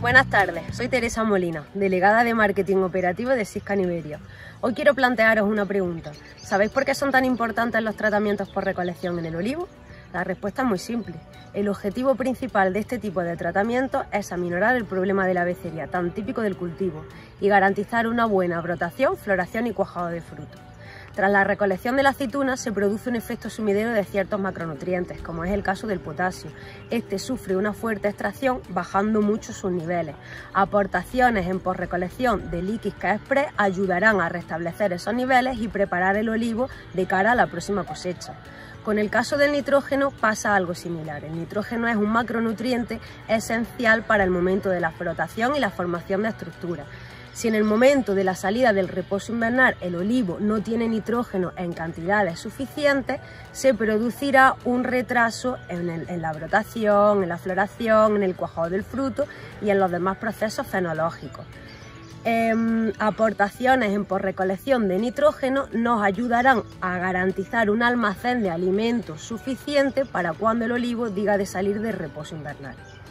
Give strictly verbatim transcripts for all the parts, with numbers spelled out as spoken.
Buenas tardes, soy Teresa Molina, delegada de Marketing Operativo de Siscam Iberia. Hoy quiero plantearos una pregunta. ¿Sabéis por qué son tan importantes los tratamientos por recolección en el olivo? La respuesta es muy simple. El objetivo principal de este tipo de tratamientos es aminorar el problema de la becería, tan típico del cultivo, y garantizar una buena brotación, floración y cuajado de fruto. Tras la recolección de la aceituna se produce un efecto sumidero de ciertos macronutrientes, como es el caso del potasio. Este sufre una fuerte extracción, bajando mucho sus niveles. Aportaciones en posrecolección de Liquis-K Express ayudarán a restablecer esos niveles y preparar el olivo de cara a la próxima cosecha. Con el caso del nitrógeno pasa algo similar. El nitrógeno es un macronutriente esencial para el momento de la flotación y la formación de estructuras. Si en el momento de la salida del reposo invernal el olivo no tiene nitrógeno en cantidades suficientes, se producirá un retraso en, el, en la brotación, en la floración, en el cuajado del fruto y en los demás procesos fenológicos. Eh, aportaciones en posrecolección de nitrógeno nos ayudarán a garantizar un almacén de alimentos suficiente para cuando el olivo diga de salir del reposo invernal.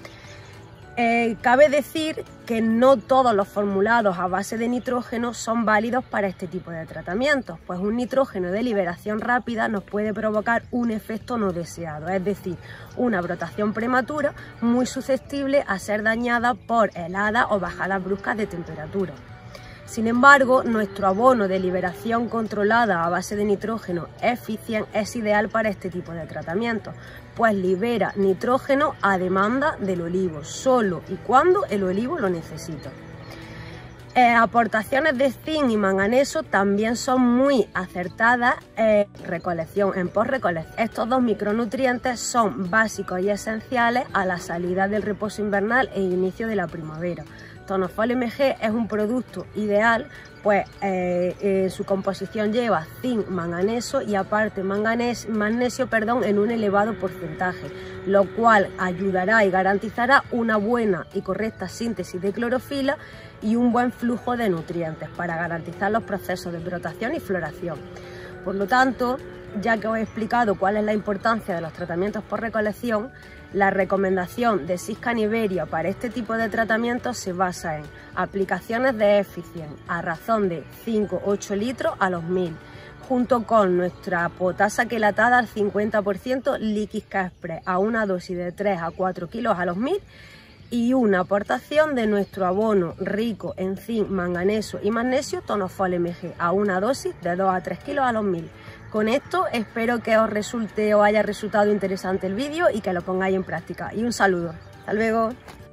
Eh, cabe decir que no todos los formulados a base de nitrógeno son válidos para este tipo de tratamientos, pues un nitrógeno de liberación rápida nos puede provocar un efecto no deseado, es decir, una brotación prematura muy susceptible a ser dañada por heladas o bajadas bruscas de temperatura. Sin embargo, nuestro abono de liberación controlada a base de nitrógeno Efficient es ideal para este tipo de tratamientos, pues libera nitrógeno a demanda del olivo, solo y cuando el olivo lo necesita. Eh, aportaciones de zinc y manganeso también son muy acertadas en recolección, en posrecolección. Estos dos micronutrientes son básicos y esenciales a la salida del reposo invernal e inicio de la primavera. Tonofol M G es un producto ideal, pues eh, eh, su composición lleva zinc, manganeso y aparte manganes, magnesio perdón, en un elevado porcentaje, lo cual ayudará y garantizará una buena y correcta síntesis de clorofila y un buen flujo de nutrientes para garantizar los procesos de brotación y floración. Por lo tanto, ya que os he explicado cuál es la importancia de los tratamientos por recolección, la recomendación de Siscam Iberia para este tipo de tratamientos se basa en aplicaciones de Efficient a razón de cinco a ocho litros a los mil, junto con nuestra potasa quelatada al cincuenta por ciento Liquis-K Express a una dosis de tres a cuatro kilos a los mil y una aportación de nuestro abono rico en zinc, manganeso y magnesio Tonofol M G a una dosis de dos a tres kilos a los mil. Con esto espero que os resulte o haya resultado interesante el vídeo y que lo pongáis en práctica. Y un saludo. Hasta luego.